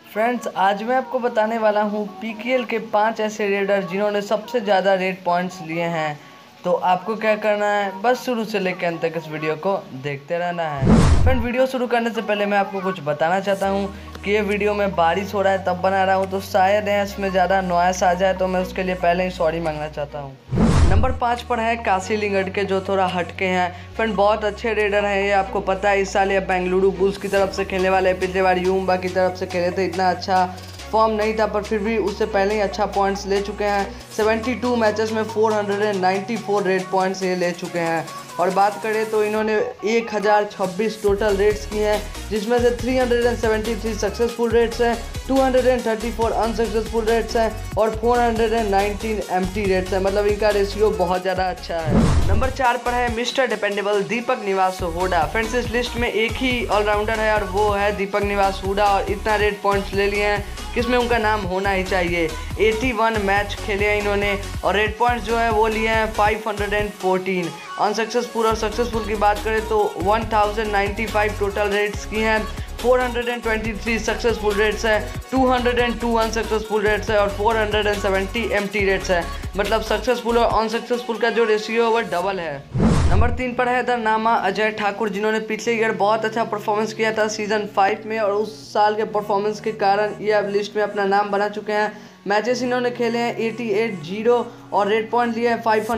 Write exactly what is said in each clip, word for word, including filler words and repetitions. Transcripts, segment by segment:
Friends, आज मैं आपको बताने वाला हूँ पीकेएल के पांच ऐसे रेडर जिन्होंने सबसे ज़्यादा रेड पॉइंट्स लिए हैं। तो आपको क्या करना है, बस शुरू से लेकर अंत तक इस वीडियो को देखते रहना है। फ्रेंड, वीडियो शुरू करने से पहले मैं आपको कुछ बताना चाहता हूँ कि ये वीडियो में बारिश हो रहा है तब बना रहा हूँ, तो शायद है इसमें ज़्यादा नॉइस आ जाए, तो मैं उसके लिए पहले ही सॉरी मांगना चाहता हूँ। नंबर पाँच पर है काशी लिंगड के, जो थोड़ा हटके हैं। फ्रेंड, बहुत अच्छे रेडर हैं ये, आपको पता है। इस साल ये बेंगलुरु बुल्स की तरफ से खेलने वाले, पिछले बार यूम्बा की तरफ से खेले थे। इतना अच्छा फॉर्म नहीं था, पर फिर भी उससे पहले ही अच्छा पॉइंट्स ले चुके हैं। बहत्तर मैचेस में चार सौ चौरानवे रेड पॉइंट्स ये ले चुके हैं। और बात करें तो इन्होंने एक हज़ार छब्बीस टोटल रेड्स की हैं, जिसमें से तीन सौ तिहत्तर सक्सेसफुल रेड्स हैं, दो सौ चौंतीस अनसक्सेसफुल रेड्स हैं और चार सौ उन्नीस एम्प्टी रेड्स हैं। मतलब इनका रेशियो बहुत ज़्यादा अच्छा है। नंबर चार पर है मिस्टर डिपेंडेबल दीपक निवास हुडा। फ्रेंड्स, इस लिस्ट में एक ही ऑलराउंडर है और वो है दीपक निवास हुडा, और इतना रेड पॉइंट्स ले लिए हैं किसमें उनका नाम होना ही चाहिए। इक्यासी मैच खेले हैं इन्होंने और रेड पॉइंट्स जो है वो लिए हैं पाँच सौ चौदह। अनसक्सेसफुल और सक्सेसफुल की बात करें तो एक हज़ार पचानवे टोटल रेड्स की हैं, चार सौ तेईस सक्सेसफुल रेट्स है, दो सौ दो अनसक्सेसफुल रेट्स है और चार सौ सत्तर एम्प्टी रेट्स है। मतलब सक्सेसफुल और अनसक्सेसफुल का जो रेशियो है वो डबल है। नंबर तीन पर है द नामा अजय ठाकुर, जिन्होंने पिछले ईयर बहुत अच्छा परफॉर्मेंस किया था सीजन फाइव में, और उस साल के परफॉर्मेंस के कारण ये अब लिस्ट में अपना नाम बना चुके हैं। मैचेस इन्होंने खेले हैं अठासी जीरो और रेड पॉइंट लिए हैं पाँच सौ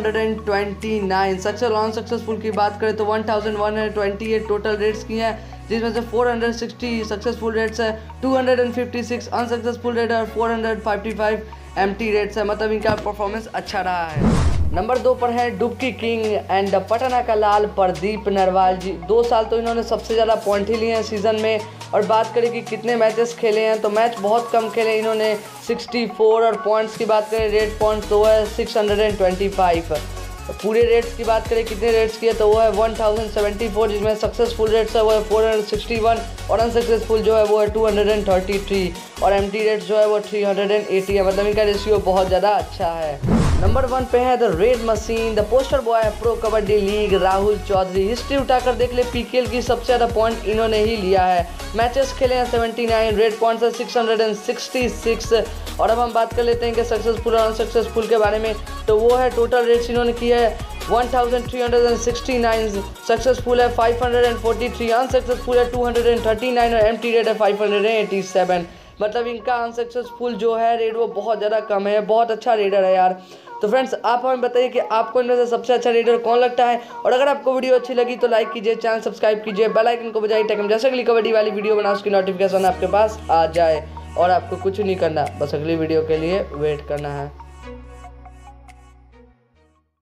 उनतीस। सक्सेसफुल अनसक्सेसफुल की बात करें तो एक हज़ार एक सौ अट्ठाईस टोटल रेट्स की हैं, जिसमें से चार सौ साठ सक्सेसफुल रेट्स है, दो सौ छप्पन अनसक्सेसफुल रेट और चार सौ पचपन एम्प्टी रेट्स है। मतलब इनका परफॉर्मेंस अच्छा रहा है। नंबर दो पर है डुबकी किंग एंड पटना का लाल प्रदीप नरवाल जी। दो साल तो इन्होंने सबसे ज़्यादा पॉइंट ही लिए हैं सीज़न में। और बात करें कि कितने मैचेस खेले हैं तो मैच बहुत कम खेले इन्होंने, चौंसठ। और पॉइंट्स की बात करें रेड पॉइंट्स तो है छह सौ पच्चीस। पूरे रेट्स की बात करें कितने रेट्स किए तो वो है एक हज़ार चौहत्तर, जिसमें सक्सेसफुल रेट्स है वो है चार सौ इकसठ और अनसक्सेसफुल जो है वो है दो सौ तैंतीस और एम्प्टी रेट्स जो है वो तीन सौ अस्सी है। मतलब इनका रेशियो बहुत ज़्यादा अच्छा है। नंबर वन पे है the red machine, the poster boy pro kabaddi league Rahul Chaudhary. History उठाकर देख ले, पीकेएल की सबसे ज़्यादा पॉइंट इन्होंने ही लिया है। मैचेस खेले हैं उन्यासी, रेड पॉइंट्स है छह सौ छियासठ। और अब हम बात कर लेते हैं कि सक्सेसफुल और अनसक्सेसफुल के बारे में, तो वो है टोटल रेट्स इन्होंने किया है एक हज़ार तीन सौ उनहत्तर, सक्सेसफुल है पाँच सौ तैंतालीस, अनसक्सेसफुल है दो सौ उनतालीस और एम्प्टी रेट है पाँच सौ सत्तासी। मतलब इनका अनसक्सेसफुल जो है रेट वो बहुत ज़्यादा कम है। बहुत अच्छा रेडर है यार। तो फ्रेंड्स, आप हमें बताइए कि आपको इनमें से सबसे अच्छा रेडर कौन लगता है, और अगर आपको वीडियो अच्छी लगी तो लाइक कीजिए, चैनल सब्सक्राइब कीजिए, बेल आइकन को बजाइए ताकि हम जैसे अगली कबड्डी वाली वीडियो बनाओ उसकी नोटिफिकेशन आपके पास आ जाए। और आपको कुछ नहीं करना, बस अगली वीडियो के लिए वेट करना है।